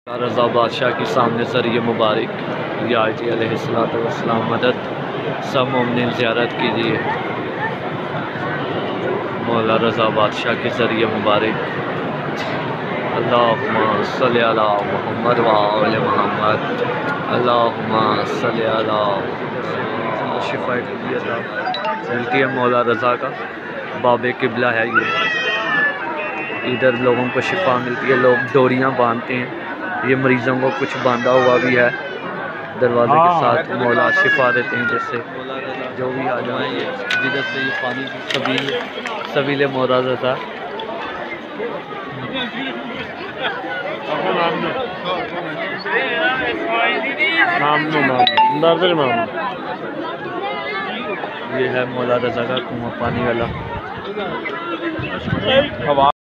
رضا بادشاہ کے سامنے سر یہ مبارک یا جی علیہ السلام مدد سب مومنین زیارت کیجیے مولا رضا بادشاہ کے ذریعے مبارک اللہم صلی علی محمد و آل محمد اللہم صلی علی شفاء ملتی ہے مولا رضا کا باب قبلہ ہے یہ ادھر لوگوں کو شفا ملتی ہے لوگ ڈوریاں باندھتے ہیں یہ مریضوں کو کچھ باندھا ہوا بھی ہے دروازے کے ساتھ مولا شفا دیتے ہیں جس سے جو بھی آ جائیں جدھر سے یہ پانی کی سبیل مولا رضا یہ ہے مولا رضا کا کنواں پانی والا